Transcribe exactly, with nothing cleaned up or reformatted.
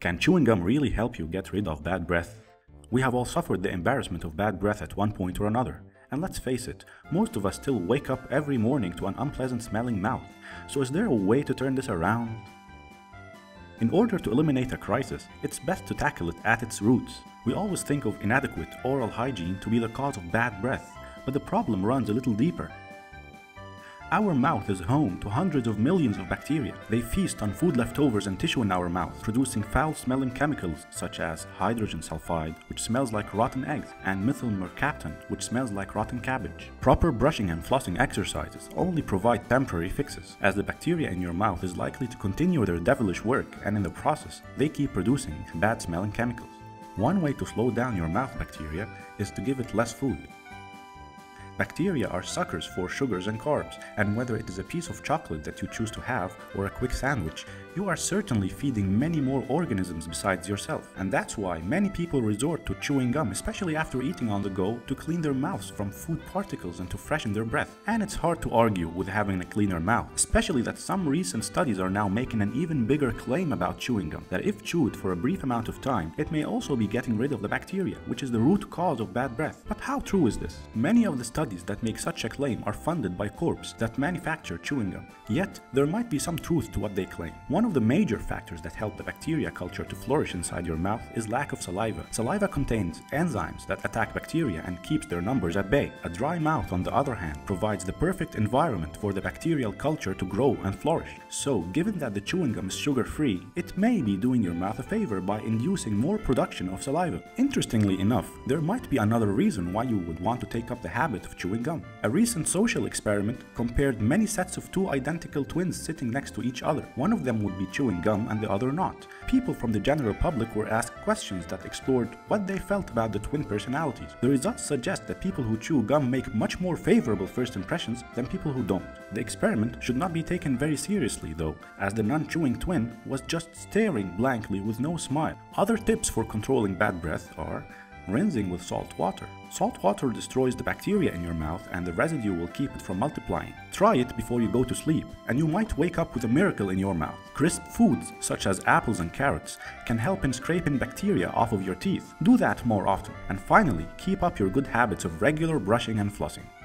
Can chewing gum really help you get rid of bad breath? We have all suffered the embarrassment of bad breath at one point or another. And let's face it, most of us still wake up every morning to an unpleasant smelling mouth. So is there a way to turn this around? In order to eliminate a crisis, it's best to tackle it at its roots. We always think of inadequate oral hygiene to be the cause of bad breath, but the problem runs a little deeper. Our mouth is home to hundreds of millions of bacteria. They feast on food leftovers and tissue in our mouth, producing foul-smelling chemicals such as hydrogen sulfide, which smells like rotten eggs, and methyl mercaptan, which smells like rotten cabbage. Proper brushing and flossing exercises only provide temporary fixes, as the bacteria in your mouth is likely to continue their devilish work, and in the process, they keep producing bad-smelling chemicals. One way to slow down your mouth bacteria is to give it less food. Bacteria are suckers for sugars and carbs, and whether it is a piece of chocolate that you choose to have or a quick sandwich, you are certainly feeding many more organisms besides yourself. And that's why many people resort to chewing gum, especially after eating on the go, to clean their mouths from food particles and to freshen their breath. And it's hard to argue with having a cleaner mouth, especially that some recent studies are now making an even bigger claim about chewing gum, that if chewed for a brief amount of time, it may also be getting rid of the bacteria, which is the root cause of bad breath. But how true is this? Many of the studies that make such a claim are funded by corps that manufacture chewing gum. Yet, there might be some truth to what they claim. One of the major factors that help the bacteria culture to flourish inside your mouth is lack of saliva. Saliva contains enzymes that attack bacteria and keeps their numbers at bay. A dry mouth, on the other hand, provides the perfect environment for the bacterial culture to grow and flourish. So, given that the chewing gum is sugar-free, it may be doing your mouth a favor by inducing more production of saliva. Interestingly enough, there might be another reason why you would want to take up the habit of chewing gum. A recent social experiment compared many sets of two identical twins sitting next to each other. One of them would be chewing gum and the other not. People from the general public were asked questions that explored what they felt about the twin personalities. The results suggest that people who chew gum make much more favorable first impressions than people who don't. The experiment should not be taken very seriously though, as the non-chewing twin was just staring blankly with no smile. Other tips for controlling bad breath are rinsing with salt water. Salt water destroys the bacteria in your mouth and the residue will keep it from multiplying. Try it before you go to sleep and you might wake up with a miracle in your mouth. Crisp foods such as apples and carrots can help in scraping bacteria off of your teeth. Do that more often. And finally, keep up your good habits of regular brushing and flossing.